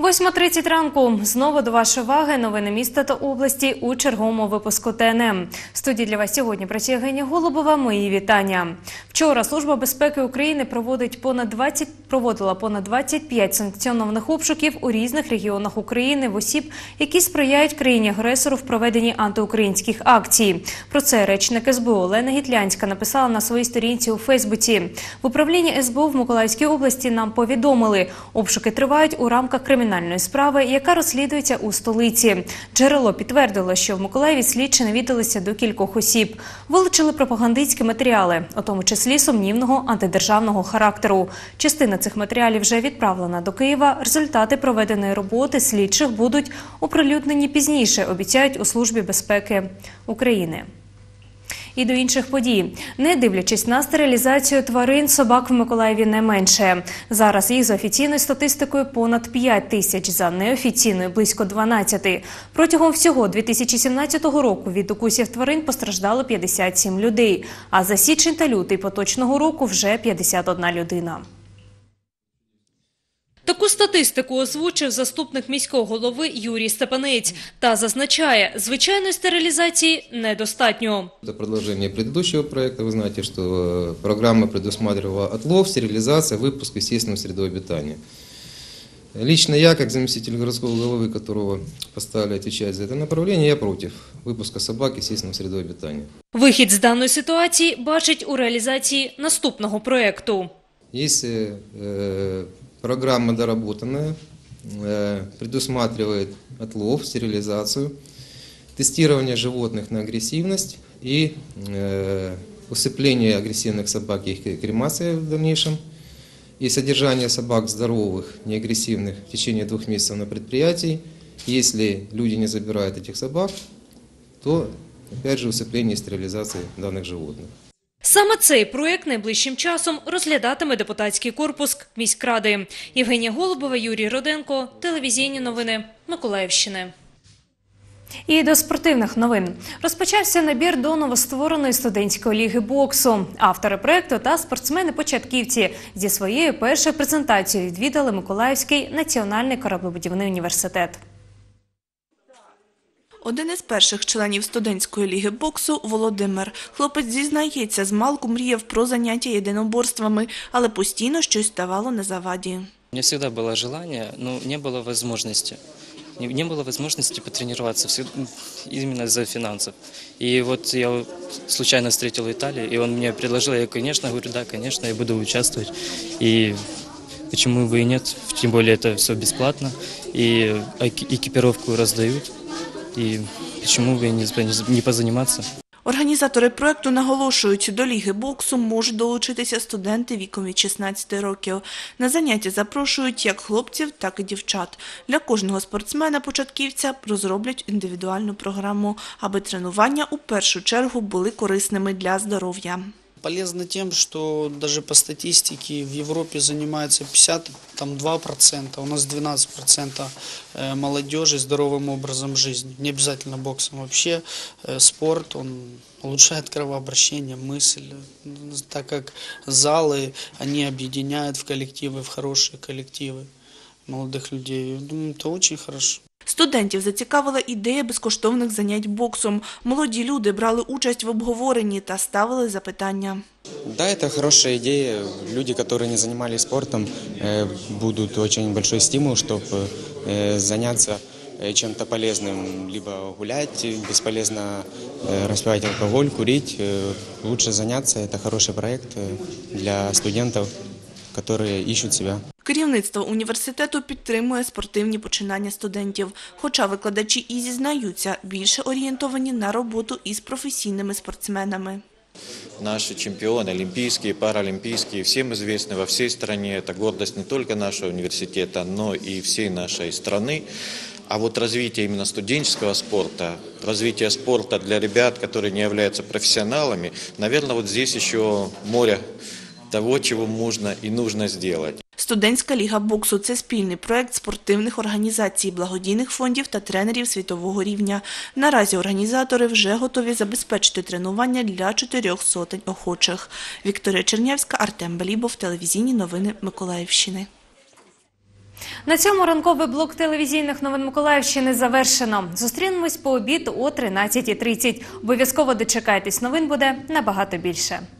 8:30 ранку. Знову до вашої уваги новини міста та області у черговому випуску ТНМ. В студії для вас сьогодні працює Євгенія Голубова. Мої вітання. Вчора Служба безпеки України проводила понад 25 санкціонованих обшуків у різних регіонах України в осіб, які сприяють країні-агресору в проведенні антиукраїнських акцій. Про це речник СБУ Олена Гітлянська написала на своїй сторінці у Фейсбуці. В управлінні СБУ в Миколаївській області нам повідомили, обшуки тривають у рамках кримінальної справи, яка розслідується у столиці. Джерело підтвердило, що в Миколаєві слідчі навідалися до кількох осіб. Вилучили пропагандистські матеріали, у тому числі сумнівного антидержавного характеру. Частина цих матеріалів вже відправлена до Києва. Результати проведеної роботи слідчих будуть оприлюднені пізніше, обіцяють у Службі безпеки України. І до інших подій. Не дивлячись на стерилізацію тварин, собак в Миколаєві не менше. Зараз їх за офіційною статистикою понад 5 тисяч, за неофіційною – близько 12. Протягом всього 2017 року від укусів тварин постраждало 57 людей, а за січень та лютий поточного року вже 51 людина. Таку статистику озвучив заступник міського голови Юрій Степанець та зазначає, звичайної стерилізації недостатньо. Это продолжение предыдущего проекта. Вы знаете, что программа предусматривала отлов, стерилизацию, выпуск в естественную среду обитания. Лично я, как заместитель городского головы, которого поставили отвечать за это направление, я против выпуска собак в естественную среду обитания. Вихід з даної ситуації бачить у реалізації наступного проекту. Если программа доработанная, предусматривает отлов, стерилизацию, тестирование животных на агрессивность и усыпление агрессивных собак и их кремация в дальнейшем, и содержание собак здоровых, неагрессивных в течение 2 месяцев на предприятии. Если люди не забирают этих собак, то опять же усыпление и стерилизация данных животных. Саме цей проєкт найближчим часом розглядатиме депутатський корпус міськради. Євгенія Голубова, Юрій Роденко, телевізійні новини Миколаївщини. І до спортивних новин. Розпочався набір до новоствореної студентської ліги боксу. Автори проєкту та спортсмени-початківці зі своєю першою презентацією відвідали Миколаївський національний кораблебудівний університет. Один із перших членів студентської ліги боксу – Володимир. Хлопець зізнається, змалку мріяв про заняття єдиноборствами, але постійно щось ставало на заваді. У меня всегда было желание, но не было возможности. Не было возможности потренироваться именно из-за финансов. И вот я случайно встретил Виталия, и он мне предложил, я, конечно, говорю, да, конечно, я буду участвовать. И почему бы и нет, тем более это все бесплатно, и экипировку раздают. І чому б не позаніматися? Організатори проєкту наголошують, до ліги боксу можуть долучитися студенти віком від 16 років. На заняття запрошують як хлопців, так і дівчат. Для кожного спортсмена-початківця розроблять індивідуальну програму, аби тренування у першу чергу були корисними для здоров'я. Полезно тем, что даже по статистике в Европе занимается 52%, у нас 12% молодежи здоровым образом жизни. Не обязательно боксом. Вообще спорт, он улучшает кровообращение, мысль, так как залы, они объединяют в коллективы, в хорошие коллективы молодых людей. Я думаю, это очень хорошо. Студентів зацікавила ідея безкоштовних занять боксом. Молоді люди брали участь в обговоренні та ставили запитання. Да, это хорошая идея. Люди, которые не занимались спортом, будут очень большой стимул, чтобы заняться чем-то полезным. Либо гулять, бесполезно распивать алкоголь, курить. Лучше заняться. Это хороший проект для студентов, которые ищут себя. Керівництво університету підтримує спортивні починання студентів. Хоча викладачі і зізнаються, більше орієнтовані на роботу із професійними спортсменами. Наши чемпионы, олимпийские, паралимпийские, всем известны во всей стране. Это гордость не только нашего университета, но и всей нашей страны. А вот развитие именно студенческого спорта, развитие спорта для ребят, которые не являются профессионалами, наверное, вот здесь еще море того, чего можно и нужно сделать. Студентська ліга боксу – це спільний проєкт спортивних організацій, благодійних фондів та тренерів світового рівня. Наразі організатори вже готові забезпечити тренування для 400 охочих. Вікторія Чернявська, Артем Балібов, телевізійні новини Миколаївщини. На цьому ранковий блок телевізійних новин Миколаївщини завершено. Зустрінемось по обіду о 13:30. Обов'язково дочекайтесь, новин буде набагато більше.